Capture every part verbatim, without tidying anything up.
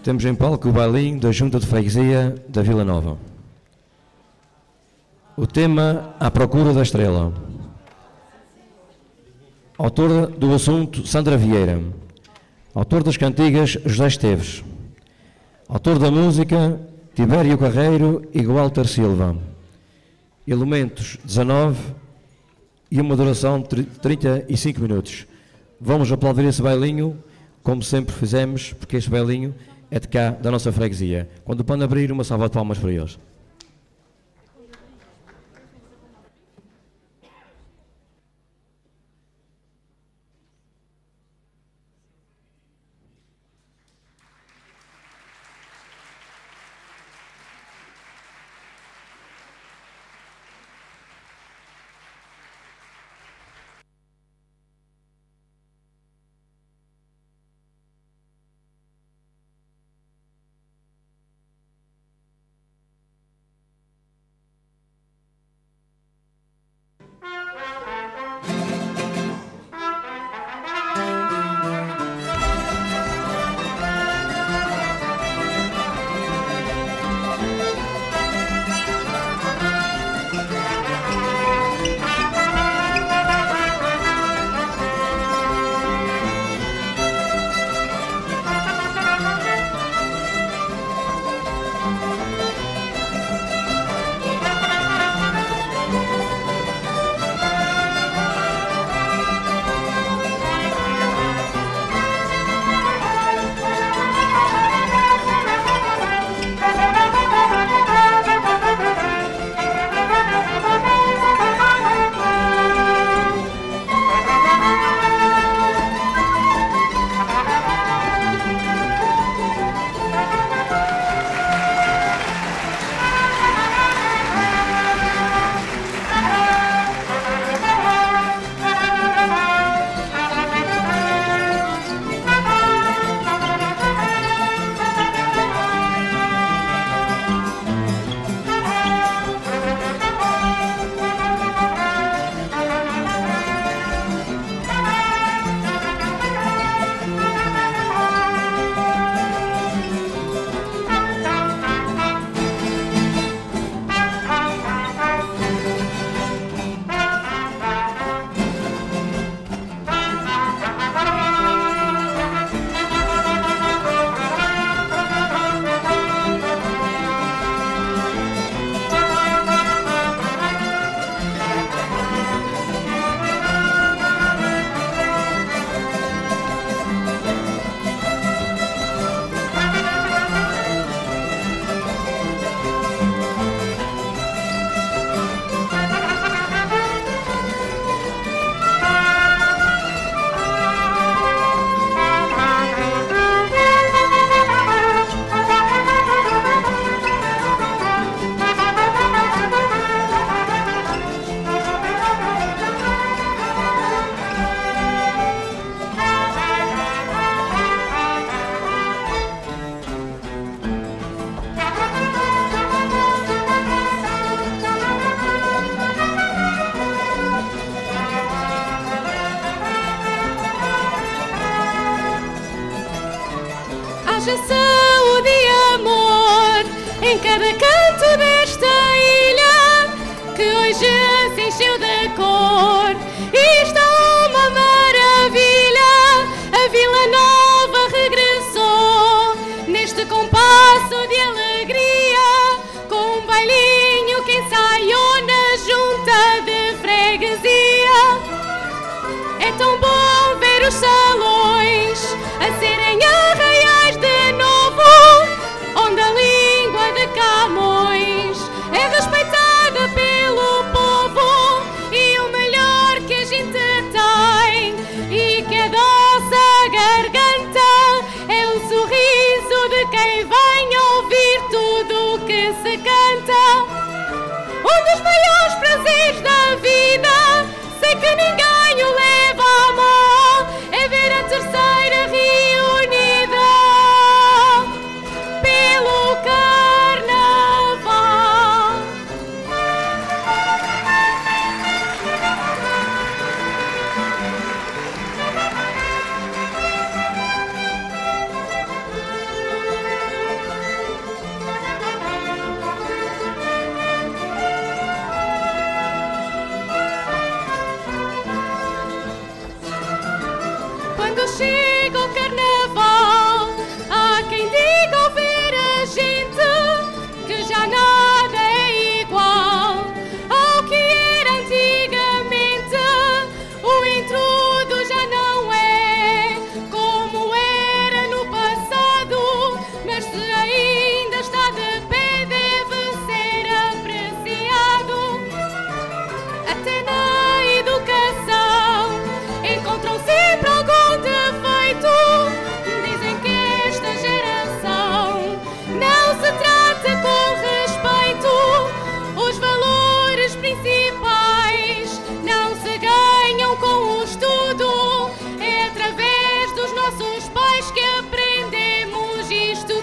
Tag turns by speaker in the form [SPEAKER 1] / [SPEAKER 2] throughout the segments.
[SPEAKER 1] Temos em palco o bailinho da Junta de Freguesia da Vila Nova. O tema À Procura da Estrela. Autora do assunto, Sandra Vieira. Autor das cantigas, José Esteves. Autor da música, Tibério Carreiro e Walter Silva. Elementos, dezanove e uma duração de trinta e cinco minutos. Vamos aplaudir esse bailinho, como sempre fizemos, porque este bailinho é de cá, da nossa freguesia. Quando o pano abrir, uma salva de palmas para eles.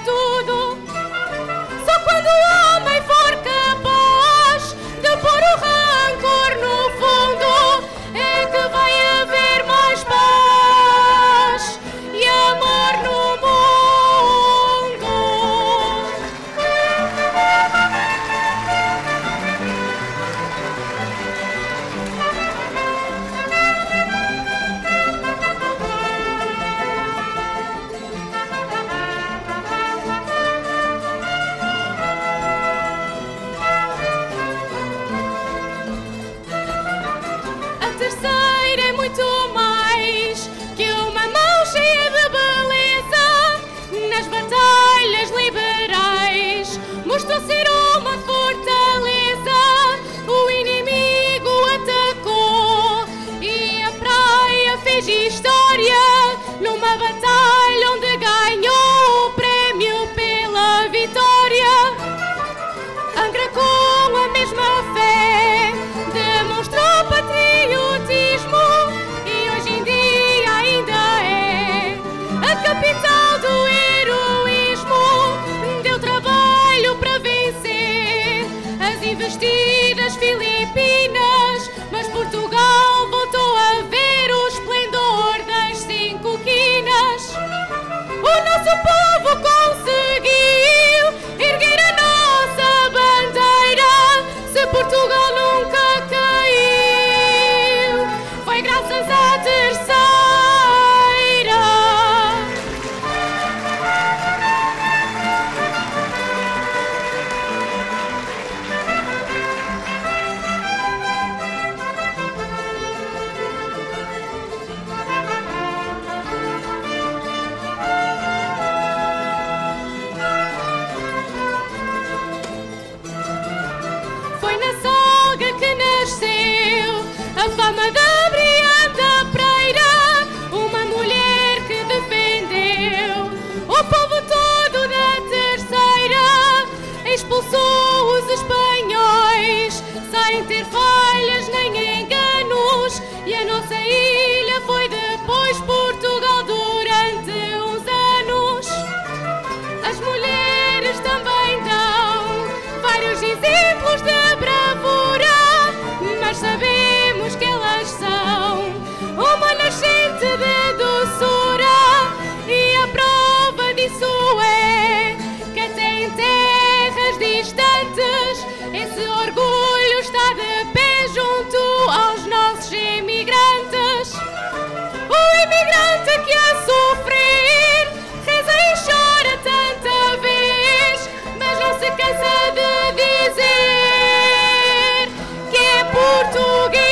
[SPEAKER 2] tudo. Só quando o homem for capaz de pôr o rancor no fundo é que vai haver mais paz e amor no mundo. A terceira é muito mais que uma mão cheia de beleza. Nas batalhas liberais mostrou ser uma fortaleza. O inimigo atacou e a praia fez história numa batalha onde ganhou o prémio pela vitória. Angra, com a mesma fé, demonstrou patriotismo e hoje em dia ainda é a capital do heroísmo. Deu trabalho para vencer as investidas filipinas, mas Portugal voltou a ver o esplendor das cinco quinas. O nosso povo conseguiu erguer a nossa bandeira. Se Portugal nunca caiu, foi graças à terceira. Foi na Salga que nasceu a fama da Brianda Pereira, uma mulher que defendeu o povo todo da terceira. Expulsou os espanhóis sem ter falhas nem enganos, e a nossa ilha foi depois Portugal durante uns anos. As mulheres também dão vários exemplos de bravura, mas sabemos que elas são uma nascente de doçura, e a prova disso é que até em terras distantes esse orgulho está de pé junto aos nossos imigrantes. O imigrante que a sofrer reza e chora tanta vez, mas não se cansa de dizer que é português.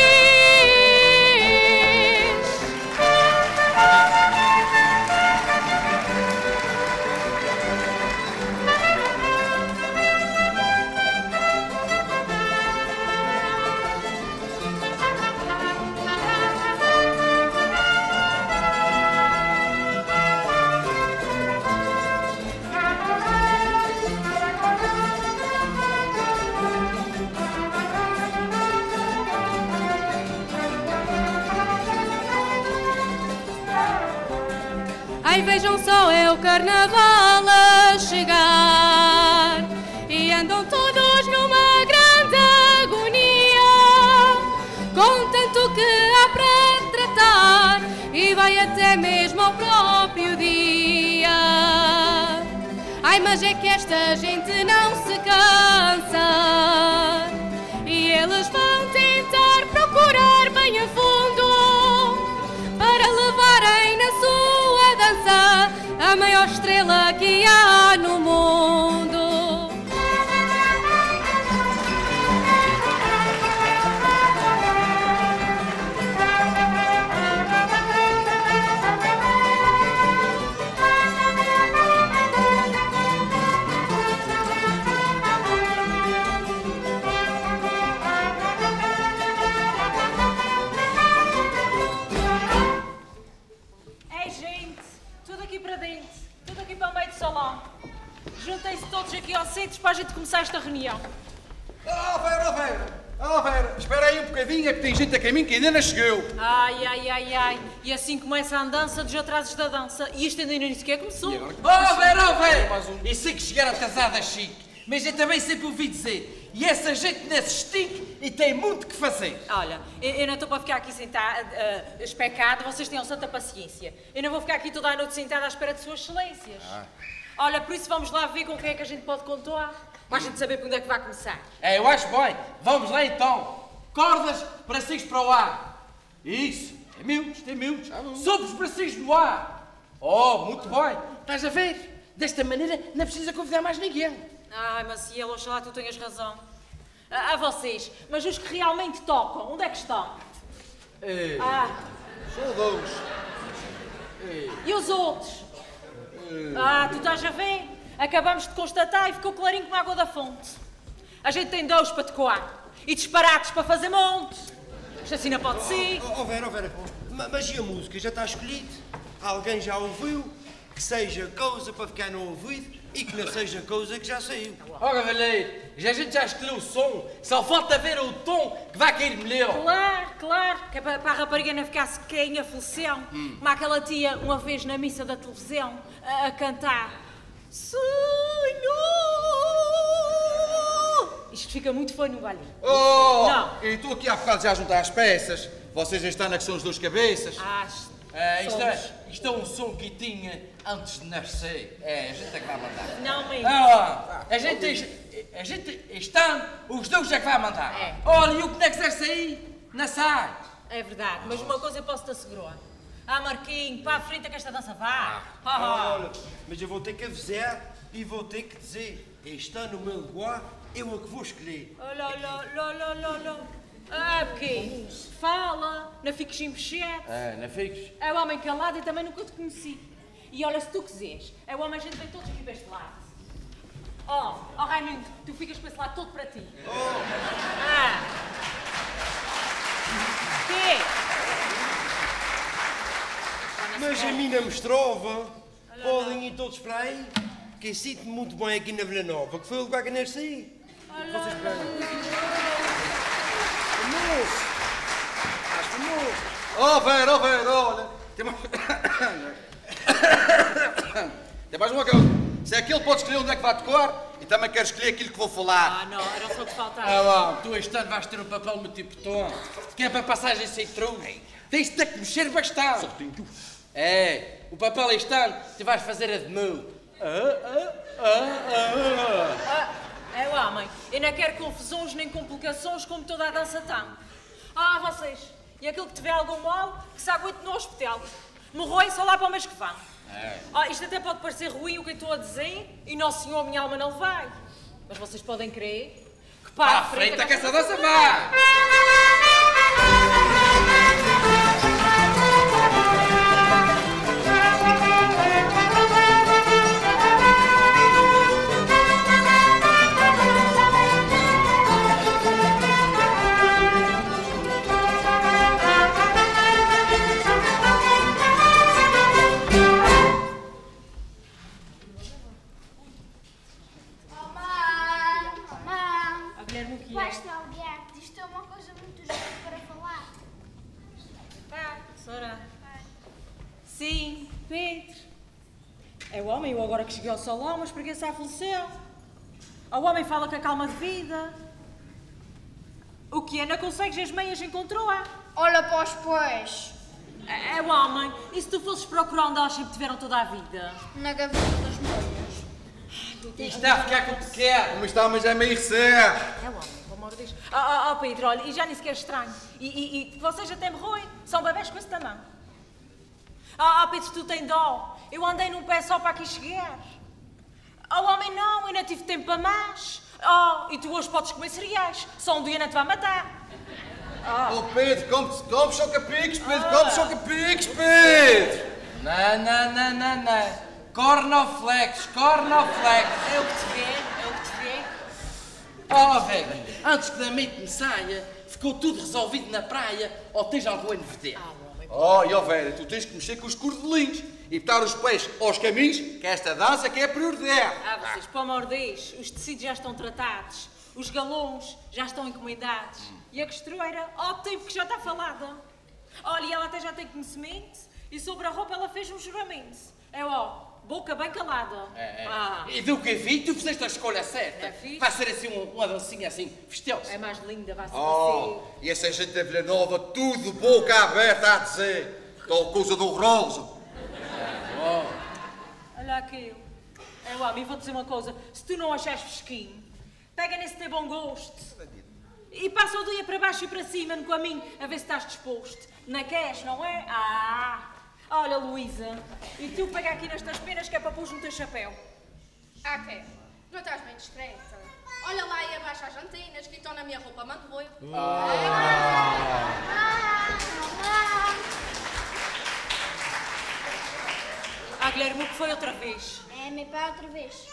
[SPEAKER 2] Ai, vejam só, é o carnaval a chegar e andam todos numa grande agonia, com tanto que há para tratar e vai até mesmo ao próprio dia. Ai, mas é que esta gente não se cansa e eles vão tentar procurar bem a fundo para levarem na sua dança a maior estrela que há no mundo.
[SPEAKER 3] Juntem-se todos aqui ao centro para a gente começar esta reunião.
[SPEAKER 4] Oh, Vera, oh, Vera!
[SPEAKER 3] Oh, Vera, espera aí um bocadinho, é que tem gente a caminho que ainda não chegou.
[SPEAKER 4] Ai, ai, ai, ai. E assim começa a andança dos atrasos da dança. E isto ainda nem sequer começou.
[SPEAKER 5] Oh, Vera, oh, Vera! E sei que chegaram atrasadas chique, mas eu também sempre ouvi dizer. E essa gente não se estique e tem muito que fazer.
[SPEAKER 4] Olha, eu, eu não estou para ficar aqui sentada, uh, especada, vocês tenham santa paciência. Eu não vou ficar aqui toda a noite sentada à espera de suas excelências. Ah. Olha, por isso vamos lá ver com quem é que a gente pode contar. Para a gente saber por onde é que vai começar.
[SPEAKER 5] É, eu acho bem. Vamos lá então. Cordas, bracinhos para o ar. Isso. Tem minutos, tem minutos. Sobe os bracinhos no ar. Oh, muito bem. Estás a ver? Desta maneira não precisa convidar mais ninguém.
[SPEAKER 4] Ai, Maciel, oxalá tu tenhas razão. A, a vocês, mas os que realmente tocam, onde é que estão?
[SPEAKER 3] Ei,
[SPEAKER 4] ah.
[SPEAKER 3] São dois.
[SPEAKER 4] Ei. E os outros? Ei. Ah, tu estás a ver? Acabamos de constatar e ficou clarinho como a água da fonte. A gente tem dois para decoar e disparates para fazer monte. Isto assim não pode ser.
[SPEAKER 6] Oh, oh, Vera, oh, Vera, mas e a música já está escolhida? Alguém já ouviu? Que seja coisa para ficar no ouvido e que não seja coisa que já saiu.
[SPEAKER 5] Ora, Valério, já a gente já escolheu o som, só falta ver o tom que vai cair melhor.
[SPEAKER 4] Claro, claro, que é para, para a rapariga não ficar sequer aflição, hum. como aquela tia uma vez na missa da televisão a, a cantar Senhor! Isto fica muito feio no baile.
[SPEAKER 3] Oh! Não. E estou aqui há bocado já a juntar as peças. Vocês já estão na que são as duas cabeças.
[SPEAKER 4] Ah,
[SPEAKER 5] Uh, isto, é, isto é um som que tinha antes de nascer. É, a gente é que vai mandar.
[SPEAKER 4] Não, mesmo.
[SPEAKER 5] Ah, a gente, a gente está, os dois é que vai mandar.
[SPEAKER 4] É.
[SPEAKER 5] Olha, e o que não quiser sair, não sai.
[SPEAKER 4] É verdade, mas uma coisa eu posso te assegurar. Ah, Marquinho, para a frente que esta dança vá.
[SPEAKER 6] Ah.
[SPEAKER 4] Ah.
[SPEAKER 6] Olha, mas eu vou ter que avisar e vou ter que dizer, está no meu lugar, eu é que vou escolher.
[SPEAKER 4] Olha, olha, olha, olha, olha. Ah, porque fala, não fiques empochete.
[SPEAKER 5] É, não fiques.
[SPEAKER 4] É o homem calado e também nunca te conheci. E olha, se tu quiseres, é o homem, a gente vem todos aqui para este lado. Oh, oh Raimundo, tu ficas para esse lado todo para ti.
[SPEAKER 6] Oh.
[SPEAKER 4] Ah. Quê?
[SPEAKER 6] Mas a mim não me estrova. Podem ir todos para aí, que eu sinto-me muito bem aqui na Vila Nova, que foi o lugar que eu nasci. Vocês para aí.
[SPEAKER 3] Oh, Vera, oh, Vera, olha. Tem mais... Tem mais uma coisa. Se é aquilo pode escolher onde é que vai tocar e também quero escolher aquilo que vou falar.
[SPEAKER 4] Ah, não, era só o que faltava.
[SPEAKER 5] Ah, lá, tu este ano vais ter um papel muito importante, que é para passagem sem truque. Tens-te que mexer bastante. É, o papel este ano tu vais fazer a de meu. Ah, ah, ah,
[SPEAKER 4] ah. É lá, mãe. Eu não quero confusões nem complicações como toda a dança tem. Ah, vocês. E aquele que tiver algum mal, que se aguente no hospital. Morreu só lá para o mês que vem. É. Ah, isto até pode parecer ruim o que eu estou a dizer, e Nosso Senhor, minha alma não vai. Mas vocês podem crer que para a frente...
[SPEAKER 5] frente que essa dança vai!
[SPEAKER 7] Vais-te aldear, isto é uma coisa muito justa para falar.
[SPEAKER 4] Pá, Sora. Sim, Pedro. É o homem, eu agora que cheguei ao salão, mas preguiça a faleceu. O homem fala que a calma de vida. O que é? Não consegues as meias encontrou-a?
[SPEAKER 7] Olha para os pés.
[SPEAKER 4] É, é o homem. E se tu fosses procurar onde elas sempre tiveram toda a vida?
[SPEAKER 7] Na gaveta das meias.
[SPEAKER 5] Isto está a ficar como te quer.
[SPEAKER 3] Mas está, mas é meio recebe.
[SPEAKER 4] É o homem, pelo amor de Deus. Oh, oh, oh, Pedro, olha, e já nem sequer é estranho. E, e, e vocês até me roem. São bebés com esse tamanho. Oh, oh, Pedro, tu tens dó. Eu andei num pé só para aqui chegar. Oh, homem, não, eu não tive tempo para mais. Oh, e tu hoje podes comer cereais. Só um dia não te vai matar.
[SPEAKER 3] Oh, oh Pedro, come, come choca-piques, Pedro, come choca-piques, Pedro.
[SPEAKER 5] Não, não, não, não, não. Cornoflex, cornoflex.
[SPEAKER 4] É o que te vê, é o que te vê.
[SPEAKER 5] Oh, velho, antes que da mente me saia, ficou tudo resolvido na praia ou tens algo a ver?
[SPEAKER 4] Ah, homem.
[SPEAKER 3] Oh, e ó, velho, tu tens que mexer com os cordelinhos e botar os pés aos caminhos, que esta dança que é prioridade.
[SPEAKER 4] Ah, vocês, para o amor de Deus, os tecidos já estão tratados. Os galões já estão encomendados. E a costureira, ó tempo que já está falada. Olha, e ela até já tem conhecimento. E sobre a roupa ela fez um juramento. É ó, boca bem calada.
[SPEAKER 5] É, é.
[SPEAKER 4] Ah.
[SPEAKER 5] E do que vi, tu fizeste a escolha certa.
[SPEAKER 4] É fixe.
[SPEAKER 5] Vai ser assim um, uma dancinha assim, festosa.
[SPEAKER 4] É mais linda, vai ser
[SPEAKER 3] Oh, e essa gente da Vila Nova, tudo boca aberta a dizer. Tal coisa do horrorosa.
[SPEAKER 5] Oh.
[SPEAKER 4] Olha aquilo. É ó, e vou dizer uma coisa. Se tu não achares fresquinho, pega nesse teu bom gosto. E passa o dia para baixo e para cima no caminho, a ver se estás disposto. Não queres, não é? Ah! Olha, Luísa, e tu pega aqui nestas penas que é para pôr no teu chapéu.
[SPEAKER 2] Ah, quer? Não estás bem discreta. Olha lá e abaixa as antenas que estão na minha roupa, mando boi.
[SPEAKER 4] Ah, Guilherme, o que foi outra vez?
[SPEAKER 7] É, meu pai outra vez.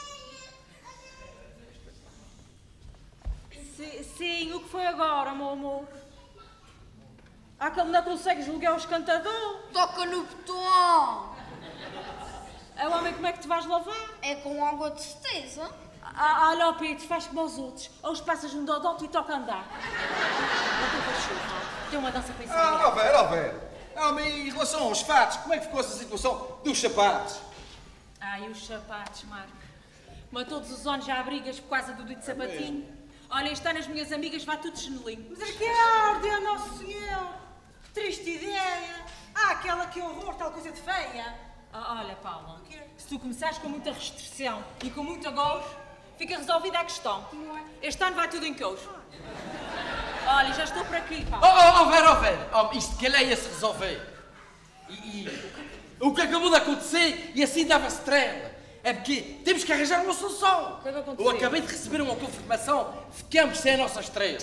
[SPEAKER 4] Sim, sim, o que foi agora, meu amor? Ah, que ele não consegue julgar os cantadores.
[SPEAKER 7] Toca no botão.
[SPEAKER 4] É, homem, como é que te vais lavar?
[SPEAKER 7] É com água de certeza.
[SPEAKER 4] Ah, olha, ó Pedro, faz como os outros. Ou os passas um dodóto e toca a andar. Não tem para chuva. Tem uma dança para ensinar.
[SPEAKER 3] Ah, ó ver, ó ver. Ah, mas em relação aos fatos, como é que ficou essa situação dos sapatos?
[SPEAKER 4] Ah, e os sapatos, Marco? Mas todos os anos já há brigas por causa do dito sapatinho. Olha, está nas minhas amigas, vai tudo chinelinho.
[SPEAKER 8] Misericórdia, Nosso Senhor! Que triste ideia! Ah, aquela que horror, tal coisa de feia!
[SPEAKER 4] Ah, olha, Paula, se tu começares com muita restrição e com muito agor, fica resolvida a questão. Este ano vai tudo em couro. Olha, já estou por aqui,
[SPEAKER 5] Oh,
[SPEAKER 4] Paula.
[SPEAKER 5] oh, oh, Vera, oh, Vera. Oh, isto que ela ia se resolver. E, e o que acabou de acontecer, e assim dava-se trela. É porque temos que arranjar uma solução.
[SPEAKER 4] O que é que aconteceu?
[SPEAKER 5] Eu acabei de receber uma confirmação, ficamos sem a nossa estrela.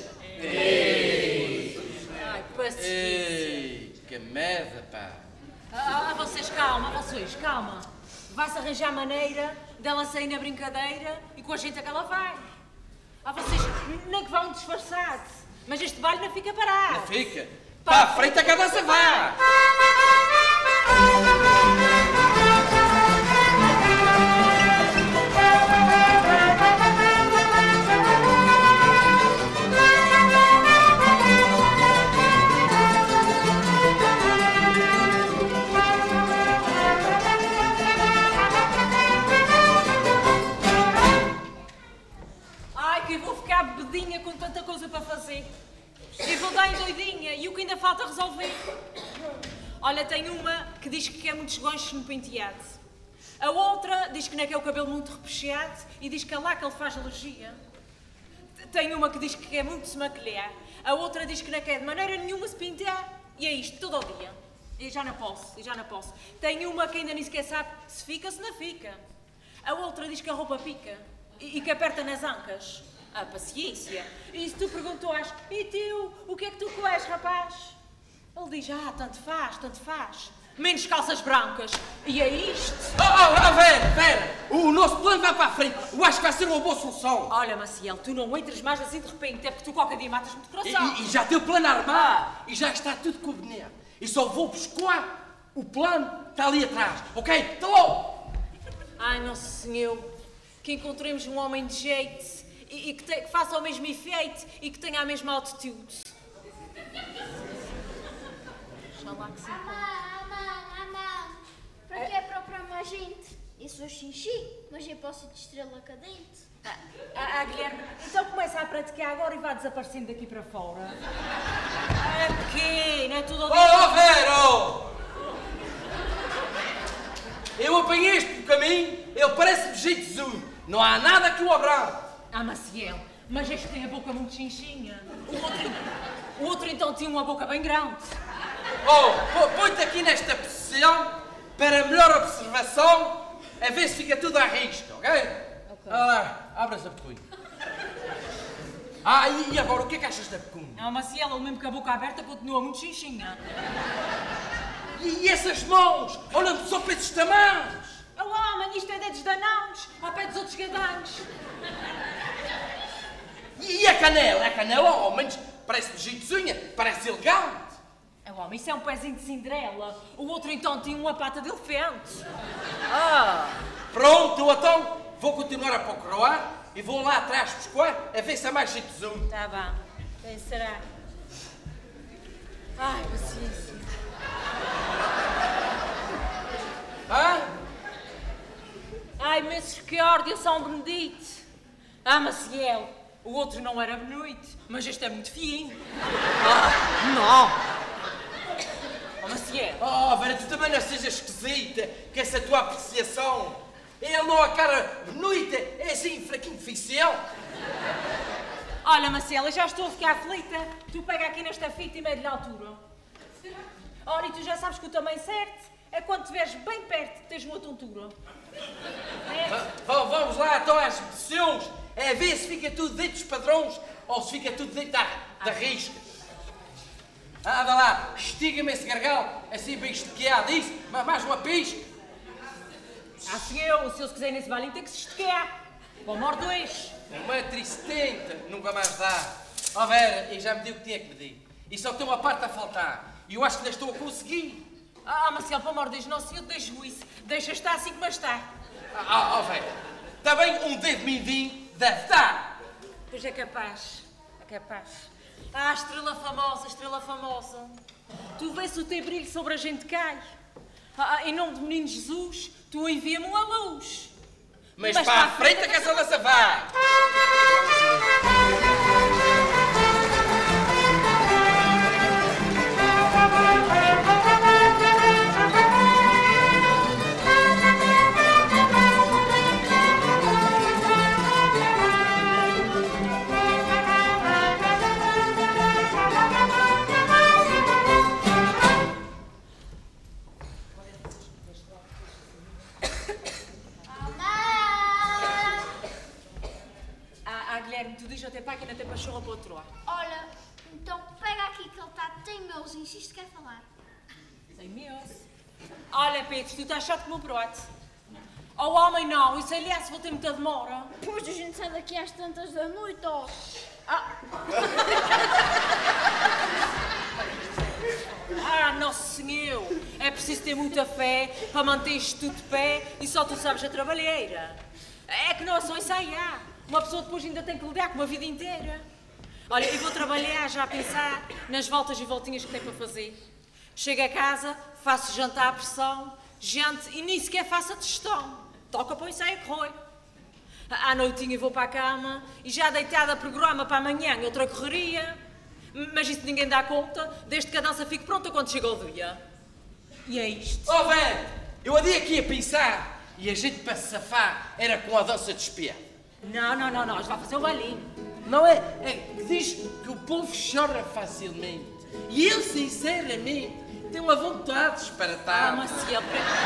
[SPEAKER 4] Ai, paciência.
[SPEAKER 5] Ei, que merda, pá.
[SPEAKER 4] Ah, ah, vocês, calma, vocês, calma. Vai-se arranjar maneira dela sair na brincadeira e com a gente é que ela vai. Ah, vocês, nem que vão disfarçar-se, mas este baile não fica parado.
[SPEAKER 5] Não fica. Para a frente a que a dança vai.
[SPEAKER 4] Ai, que eu vou ficar bebedinha com tanta coisa para fazer. E vou dar em doidinha, e o que ainda falta resolver? Olha, tem uma que diz que quer muitos ganchos no penteado. A outra diz que não quer o cabelo muito repuxado e diz que é lá que ele faz alergia. Tem uma que diz que quer muito se maquilhar. A outra diz que não quer de maneira nenhuma se pintar. E é isto, todo o dia. E já não posso, e já não posso. Tem uma que ainda nem sequer sabe se fica ou se não fica. A outra diz que a roupa pica e, e que aperta nas ancas. Ah, paciência. E se tu perguntas, e tu, o que é que tu coes, rapaz? Ele diz, ah, tanto faz, tanto faz. Menos calças brancas. E é isto.
[SPEAKER 5] Oh, oh, oh, Vera, Vera, o nosso plano vai para a frente. Eu acho que vai ser uma boa solução.
[SPEAKER 4] Olha, Maciel, tu não entres mais assim de repente, é porque tu qualquer dia matas-me de coração.
[SPEAKER 5] E, e já tem o plano armado. E já está tudo combinado. E só vou buscar o plano, está ali atrás. Ok? Até logo.
[SPEAKER 4] Ai, Nosso Senhor, que encontremos um homem de jeito e, e que, te, que faça o mesmo efeito e que tenha a mesma altitude. Oxalá que sim.
[SPEAKER 7] Amã, amã, amã. Para que é procurar mais gente? Eu sou xixi, mas eu posso ir de estrela cadente.
[SPEAKER 4] Ah, ah, ah, Guilherme, então começa a praticar agora e vá desaparecendo daqui para fora. É porque não é tudo ao
[SPEAKER 5] Oh,
[SPEAKER 4] dia.
[SPEAKER 5] oh, Vera! Oh. Eu apanhei este pelo caminho, ele parece-me jeitozinho. Não há nada que o abrande.
[SPEAKER 4] Ah, Maciel, mas este tem a boca muito chinchinha. O outro, o outro então tinha uma boca bem grande.
[SPEAKER 5] Oh, põe-te aqui nesta posição para melhor observação, a ver se fica tudo à risca, ok? Ok. Ah, lá, abra essa pecunha. Ah, e, e agora, o que é que achas da pecunha?
[SPEAKER 4] Ah, Maciel, ele mesmo com a boca aberta continua muito chinchinha.
[SPEAKER 5] E, e essas mãos? Olhando só para esses tamanhos.
[SPEAKER 4] Oh, homem, isto é dedos de anãos, ao pé dos outros gadãos.
[SPEAKER 5] E, e a canela? A canela, ao menos, parece-me jeitozinha, parece elegante.
[SPEAKER 4] Oh, homem, isso é um pezinho de Cinderela. O outro então tinha uma pata de elefante. Ah!
[SPEAKER 5] Pronto, então, vou continuar a procurar e vou lá atrás buscar a ver se há mais jeitosão.
[SPEAKER 4] Tá bom. Quem será? Ai, paciência.
[SPEAKER 5] Hã?
[SPEAKER 4] Ai, misericórdia, São Benedito. Ah, Maciel, o outro não era bonito, mas este é muito fininho. Ah, não. Oh, Maciel.
[SPEAKER 5] Oh, Vera, tu também não sejas esquisita com essa tua apreciação. Ele não a cara bonita, é assim fraquinho oficial.
[SPEAKER 4] Olha, Maciel, eu já estou a ficar aflita. Tu pega aqui nesta fita e mede na altura. Olha, e tu já sabes que o tamanho certo é quando te vês bem perto que tens uma tontura. É.
[SPEAKER 5] Vamos lá, então, às medições, a ver se fica tudo dentro dos padrões ou se fica tudo dentro da, da risca. Anda lá, estiga-me esse gargalo, assim bem estiqueado, isso, mais uma pisca.
[SPEAKER 4] Assim eu, se eles quiserem nesse balinho, tem que se estiquear. Vou morrer dois.
[SPEAKER 5] Um metro e setenta, nunca mais dá. Ó oh, Vera, eu já me dei o que tinha que medir. E só tem uma parte a faltar. E eu acho que ainda estou a conseguir.
[SPEAKER 4] Ah, Marcelo, pelo amor de Deus, não, senhor, deixa juízo. Deixa estar assim como está.
[SPEAKER 5] Ah, ó, oh, Vera, também um dedo mindinho deve dar.
[SPEAKER 4] Pois é capaz, é capaz. Ah, estrela famosa, estrela famosa. Tu vês se o teu brilho sobre a gente cai. Ah, em nome do menino Jesus, tu envia-me uma luz.
[SPEAKER 5] Mas, Mas para a frente a casa lança vai.
[SPEAKER 4] Tu diz até pai que ainda tem pachorra para outro lado.
[SPEAKER 7] Olha, então pega aqui que ele está teimoso, insiste que quer falar.
[SPEAKER 4] Teimoso? Olha, Pedro, tu estás chato como um brote. Ao homem não, isso aliás vou ter muita demora.
[SPEAKER 7] Pois a gente sai daqui às tantas da noite, ó.
[SPEAKER 4] Ah. Ah, Nosso Senhor, é preciso ter muita fé para manter isto tudo de pé e só tu sabes a trabalheira. É que não é só ensaiar. Uma pessoa depois ainda tem que lidar com uma vida inteira. Olha, eu vou trabalhar já a pensar nas voltas e voltinhas que tem para fazer. Chego a casa, faço jantar à pressão, jante e nem sequer faço a digestão. Toca para o ensaio a correr. À noitinha vou para a cama e já deitada programa para amanhã outra correria. Mas isso ninguém dá conta, desde que a dança fique pronta quando chega o dia. E é isto.
[SPEAKER 5] Oh, velho, eu andei aqui a pensar e a gente para se safar era com a dança de espia.
[SPEAKER 4] Não, não, não, não, já vai fazer o balinho.
[SPEAKER 5] Não é? É que diz que o povo chora facilmente. E ele, sinceramente, tem uma vontade disparatada.
[SPEAKER 4] Ah, Maciel, para quê?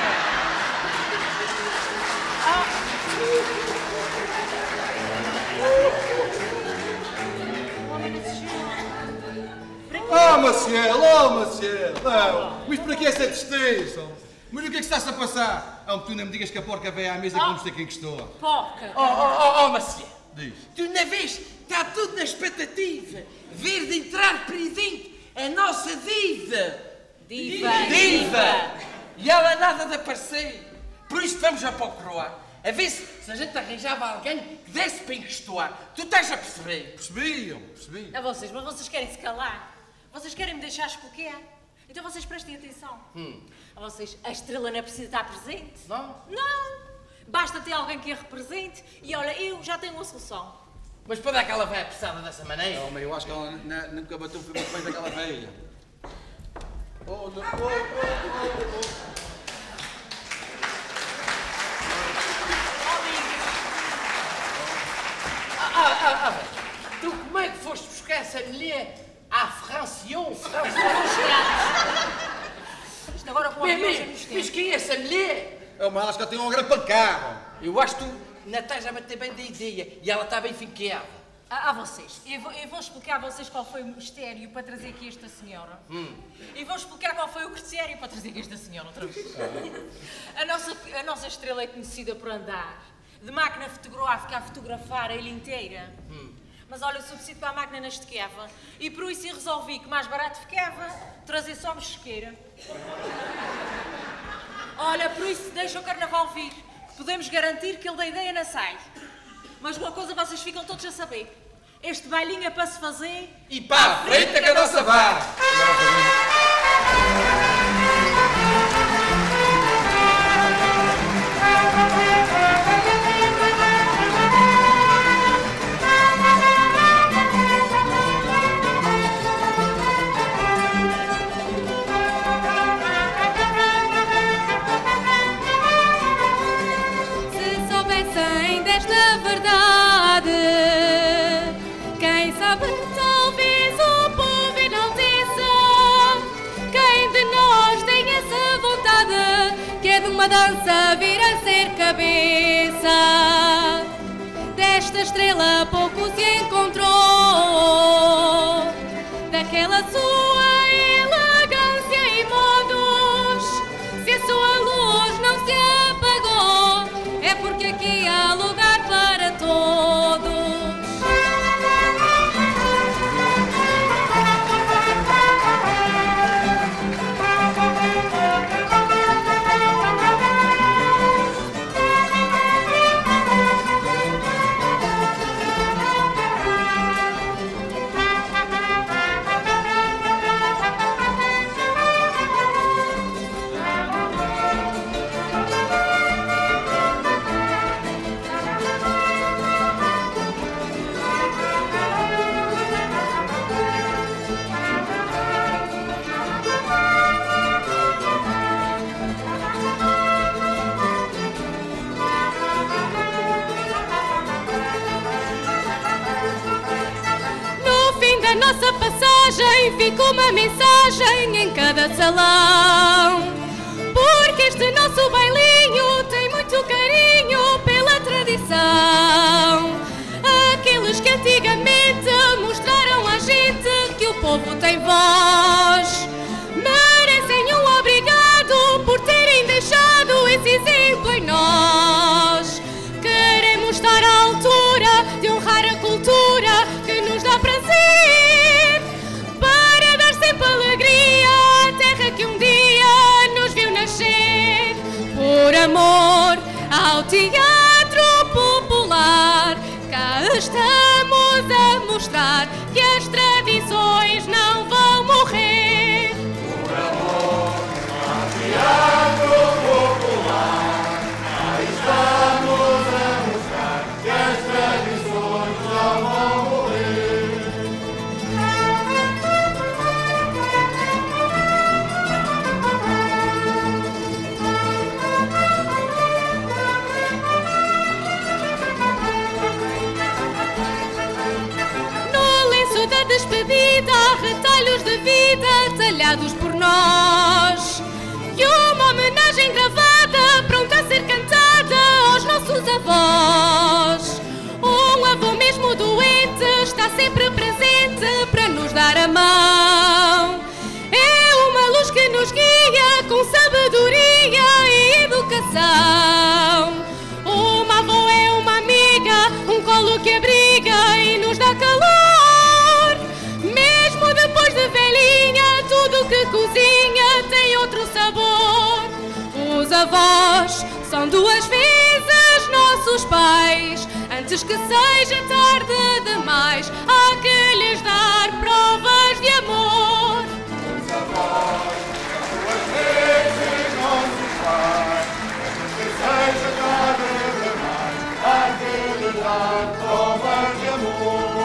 [SPEAKER 3] Ah, Maciel, oh, Maciel. Não, mas para que essa tristeza? Mas o que é que está-se a passar? Ah, tu não me digas que a porca veio à mesa e vamos ter quem gostou.
[SPEAKER 4] Porca!
[SPEAKER 5] Oh, oh, oh, oh, Maciel.
[SPEAKER 3] Diz.
[SPEAKER 5] Tu na vez está tudo na expectativa. Ver de entrar presente a nossa diva.
[SPEAKER 4] Diva!
[SPEAKER 5] Diva! E ela nada de aparecer. Por isso vamos já para o Croá. A ver se, se a gente arranjava alguém que desse para encostoar. Tu estás a perceber?
[SPEAKER 3] Percebi, eu percebi.
[SPEAKER 4] A vocês, mas vocês querem se calar? Vocês querem me deixar explicar? Então vocês prestem atenção.
[SPEAKER 5] Hum.
[SPEAKER 4] A vocês, a estrela não é preciso estar presente?
[SPEAKER 5] Não?
[SPEAKER 4] Não! Basta ter alguém que a represente e olha, eu já tenho uma solução.
[SPEAKER 5] Mas para dar que ela vai apressada dessa maneira?
[SPEAKER 3] Não, mas eu acho que ela na- nunca bateu muito bem daquela velha. Oh, não. Oh, oh, oh, oh.
[SPEAKER 5] Ah, ah, ah, ah. Tu como é que foste buscar essa mulher à Francion?
[SPEAKER 4] Isto agora com a
[SPEAKER 5] Mas,
[SPEAKER 4] viagem
[SPEAKER 5] mas,
[SPEAKER 4] nos
[SPEAKER 5] mas quem é essa mulher?
[SPEAKER 3] É uma acho que ela tem uma grande pancada.
[SPEAKER 5] Eu acho que tu ainda estás a bater bem da ideia e ela está bem finqueada.
[SPEAKER 4] A, a vocês, eu vou, eu vou explicar a vocês qual foi o mistério para trazer aqui esta senhora.
[SPEAKER 5] Hum.
[SPEAKER 4] E vou explicar qual foi o critério para trazer aqui esta senhora outra vez. A nossa, a nossa estrela é conhecida por andar de máquina fotográfica a fotografar a ilha inteira.
[SPEAKER 5] Hum.
[SPEAKER 4] Mas olha, o subsídio para a máquina não estiqueva e por isso eu resolvi que mais barato ficava trazer só mexequeira. Olha, por isso deixa o carnaval vir. podemos garantir que ele da ideia não sai. Mas uma coisa vocês ficam todos a saber. Este bailinho é para se fazer...
[SPEAKER 5] E para a frente que a nossa vara!
[SPEAKER 2] Se soubessem desta verdade, quem sabe talvez o povo enalteça. Quem de nós tem essa vontade, que é de uma dança vir a ser cabeça. Desta estrela pouco se encontrou, daquela sua elegância e modos. Se a sua luz não se apagou, é porque aqui há lugar para todos. Nossa passagem fica uma mensagem em cada salão, porque este nosso bailinho tem muito carinho pela tradição. Aqueles que antigamente mostraram à gente que o povo tem voz, merecem um obrigado por terem deixado esse exemplo em nós. Queremos estar à altura de honrar a cultura que nos dá prazer, que um dia nos viu nascer. Por amor ao teatro popular, cá estamos a mostrar que as tradições não vão morrer.
[SPEAKER 9] Por amor ao teatro popular, cá estamos a mostrar que as tradições não vão morrer.
[SPEAKER 2] Despedida, retalhos de vida talhados por nós, e uma homenagem gravada pronta a ser cantada aos nossos avós. Um avô mesmo doente está sempre presente para nos dar a mão. É uma luz que nos guia com sabedoria e educação. Uma avó é uma amiga, um colo que abriga e nos dá calor. Depois de velhinha, tudo que cozinha tem outro sabor. Os avós são duas vezes nossos pais. Antes que seja tarde demais, há que lhes dar provas de amor.
[SPEAKER 9] Os avós são duas vezes nossos pais. Antes que seja tarde demais, há que lhes dar provas de amor.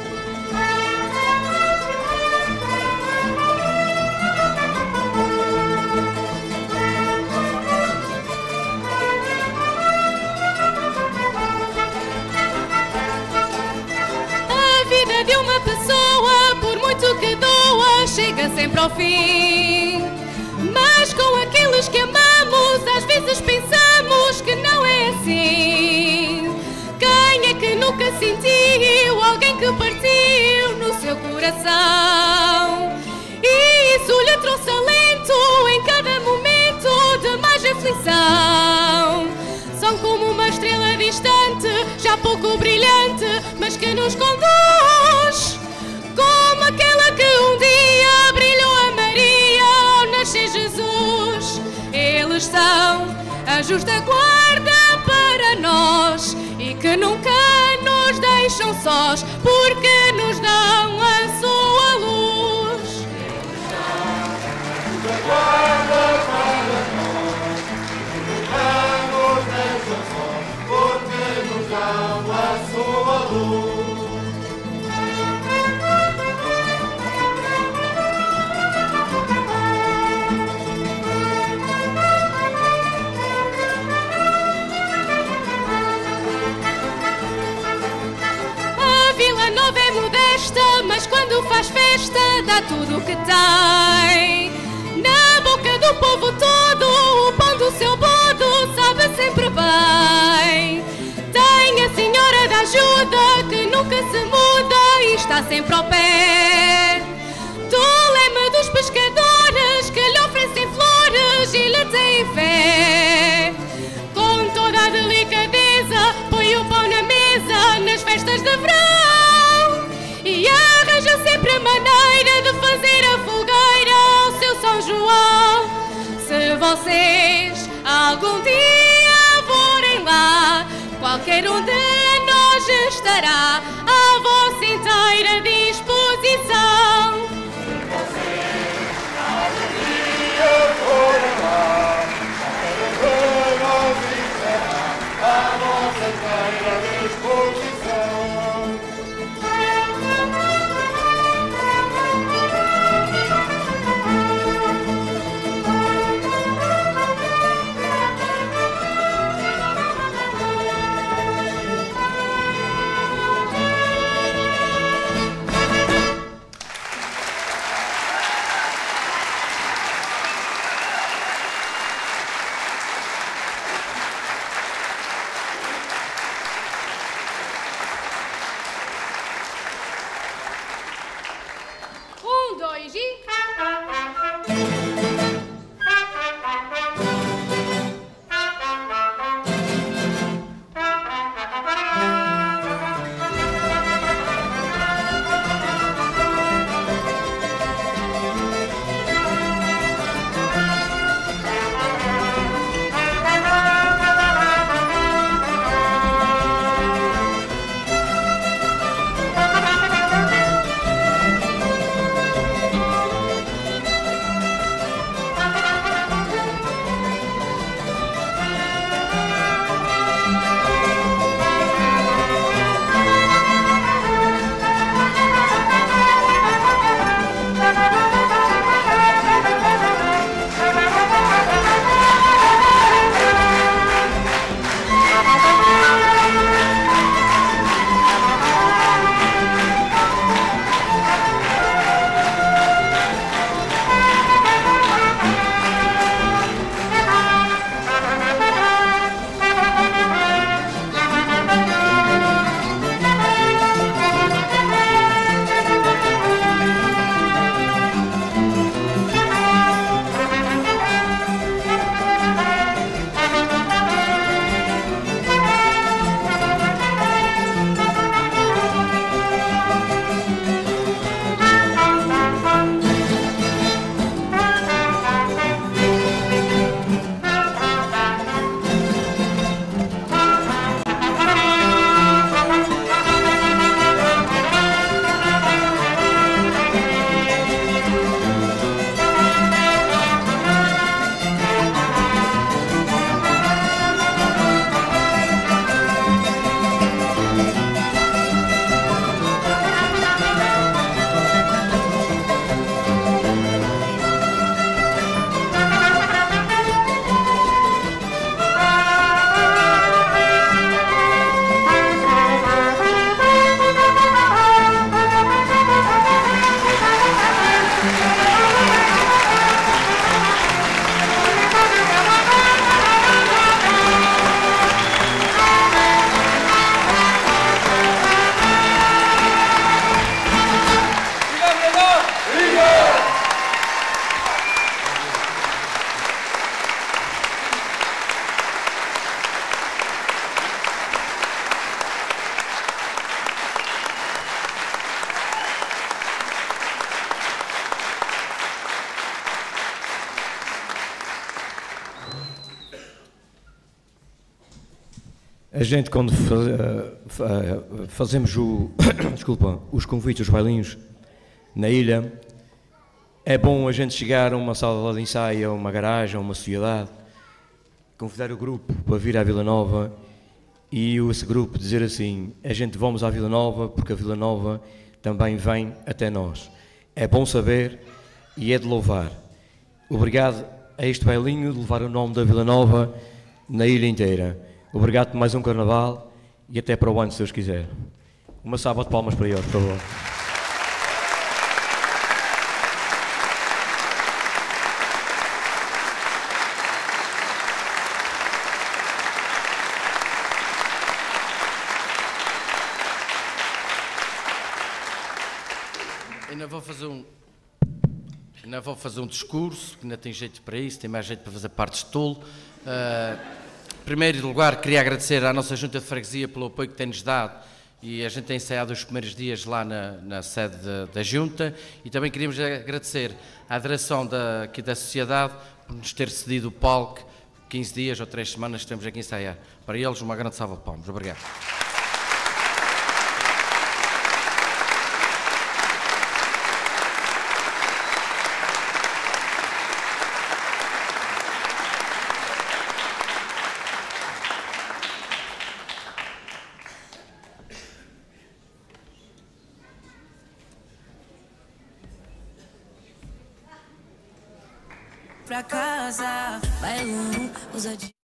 [SPEAKER 2] De uma pessoa, por muito que doa, chega sempre ao fim. Mas com aqueles que amamos, às vezes pensamos que não é assim. Quem é que nunca sentiu alguém que partiu no seu coração? E isso lhe trouxe alento em cada momento de mais aflição. São como uma estrela distante, já pouco brilhante, mas que nos conduz. Como aquela que um dia brilhou a Maria ao nascer Jesus. Eles são anjos da guarda nós e que nunca nos deixam sós, porque nos dão a sua luz.
[SPEAKER 9] Guarda para nós, nunca nos deixam sós, porque nos dão a sua luz.
[SPEAKER 2] É modesta, mas quando faz festa dá tudo o que tem. Na boca do povo todo, o pão do seu bodo sabe sempre bem. Tem a senhora da ajuda que nunca se muda e está sempre ao pé. Do leme dos pescadores que lhe oferecem flores e lhe têm fé. Com toda a delicadeza põe o pão na mesa nas festas de verão. E arranja sempre a maneira de fazer a fogueira ao seu São João. Se vocês algum dia forem lá, qualquer um de nós estará à vossa inteira disposição.
[SPEAKER 9] Se vocês algum dia forem lá, qualquer um de nós estará à vossa inteira disposição.
[SPEAKER 1] a gente quando fazemos o, desculpa, os convites, os bailinhos na ilha, é bom a gente chegar a uma sala de ensaio, a uma garagem, a uma sociedade, convidar o grupo para vir à Vila Nova e esse grupo dizer assim, a gente vamos à Vila Nova porque a Vila Nova também vem até nós. É bom saber e é de louvar. Obrigado a este bailinho de levar o nome da Vila Nova na ilha inteira. Obrigado por mais um carnaval e até para o ano, se Deus quiser. Uma salva de palmas para ele, por favor.
[SPEAKER 5] Ainda vou fazer um... Ainda vou fazer um discurso, que ainda tem jeito para isso, tem mais jeito para fazer partes de tolo. Uh, em primeiro lugar, queria agradecer à nossa Junta de Freguesia pelo apoio que tem-nos dado e a gente tem ensaiado os primeiros dias lá na, na sede da, da Junta e também queríamos agradecer à direção da, aqui da Sociedade por nos ter cedido o palco, quinze dias ou três semanas que estamos aqui a ensaiar. Para eles, uma grande salva de palmas. Obrigado.
[SPEAKER 10] Pra casa, bailando, usa de